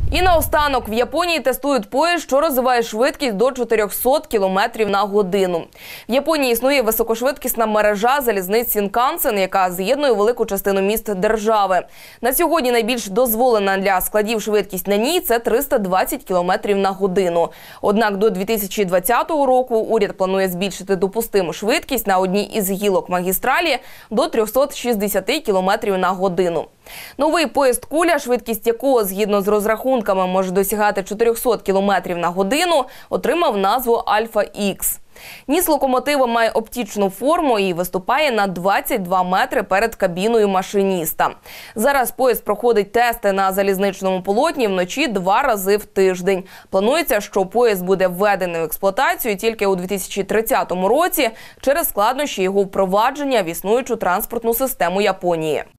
І наостанок, в Японії тестують поїзд, що розвиває швидкість до 400 км на годину. В Японії існує високошвидкісна мережа залізниць Сінкансен, яка з'єднує велику частину міст держави. На сьогодні найбільш дозволена для складів швидкість на ній – це 320 км на годину. Однак до 2020 року уряд планує збільшити допустиму швидкість на одній із гілок магістралі до 360 км на годину. Новий поїзд «Куля», швидкість якого, згідно з розрахунками, може досягати 400 км на годину, отримав назву «Альфа-Ікс». Ніс локомотива має оптичну форму і виступає на 22 метри перед кабіною машиніста. Зараз поїзд проходить тести на залізничному полотні вночі 2 рази в тиждень. Планується, що поїзд буде введений в експлуатацію тільки у 2030 році через складнощі його впровадження в існуючу транспортну систему Японії.